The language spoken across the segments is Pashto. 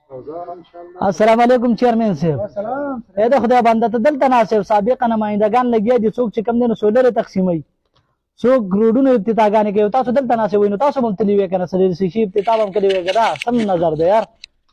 السلام علیکم چیرمن صاحب. اې د خدای بنده ته دلته ناست سابقه نمایندګان لګیا دي، څوک چې کوم دی نو سولر تقسیموي، څوک روډونو افتتاحګانې کوي. تاسو دلته ناست وئ نو تاسو هم تللي وئ که نه؟ شیشې افتتاح هم کړی وئ که نه؟ سم نظر دی یار.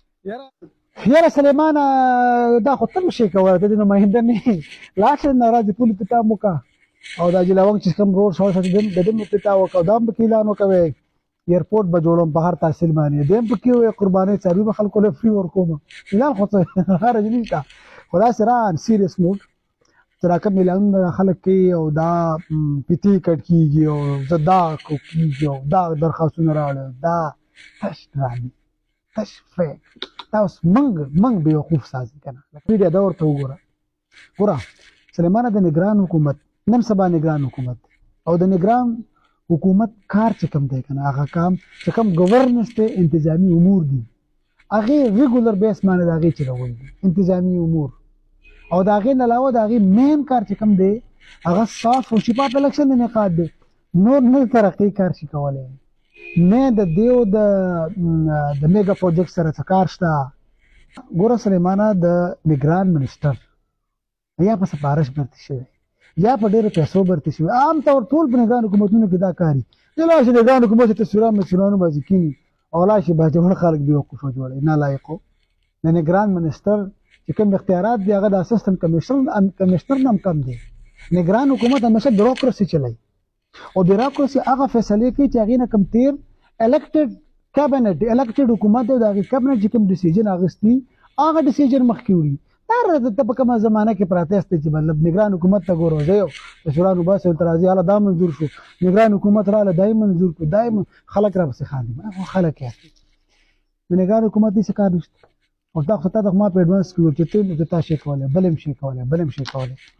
یاره سلیمانه دا خو ته نشې کولی، ته د نماینده نه یې. لاړ شه نه راځې پول افتتاح مو وکړه او دا جلاوږ چې کوم روډ شاوخوا د ده هم افتتاح وکړه او دا هم پکې اعلان وکوئ ایرپورټ به جوړوم په هر تحصیل باندې، دی هم پکې ووایي قربانۍ څاروي به خلکو له فري ورکوم. اعلان خو څه حرج نشته، خو داسې ران سیریس موډ چې را کوم اعلانونه خلک کوي او دا پیتې کټ کېږي او زه دا کېږي او دا درخواستونه راوړي، دا تش ډرامې تش فیک. دا اوس موږ بېوقوف سازي که نه. میډیا دا ورته وګوره. ګوره سلیمانه د نګران حکومت نن سبا نګران حکومت او د نګران حکومت کار چې کوم دی که نه، هغه کام چې کوم ګورننس دی انتظامي امور دي، هغې ریګولر بیس باندې د هغې چلول دي انتظامي امور. او د هغې نه علاوه د هغې مین کار چې کوم دی هغه صاف او شفاف الیکشن انعقاد دی. نور نه ترقي کار شي کولی، نه د دیو د میګا پروجیکټ سره څه کار شته. ګوره سلیمانه د نګران منسټر یا په سفارش برتې شوی یا په ډېرو پیسو برتې شوي. عام طور ټول په نګران حکومتونو کې دا کاري چې لاړ شي نګران حکومت چې تصویرانو بازي کېږي او لاړ شي باجوړ خلک بېوقوفه جوړوي نالایقو. د نګران منسټر چې کوم اختیارات دي هغه د اسسټنټ کمیشنر نه هم کم دی. نګران حکومت همیشه بیروکراسي چلوي او بیروکراسي هغه فیصلې کوي چې هغې نه کوم تېر الیکټډ کابینټ الیکټډ حکومت دی، د هغې کابینټ چې کوم ډیسیژن اخیستي هغه ډیسیژن مخکې وړي. ته په کومه زمانه کې پراته یاستئ چې مطلب نګران حکومت ته ګورو زه یو د شورانو باسي ورته راځي هله دا منظور شو، نګران حکومت راله دا یې منظور کړو، دا یې خلک راپسې خاندي. خلک یاستئ د نګران حکومت هېڅ کار نشته او دا خو تا ته ما په اډوانس کې وویل چې ته تا شي کولی بل هم شي کولی بل هم شي کولی.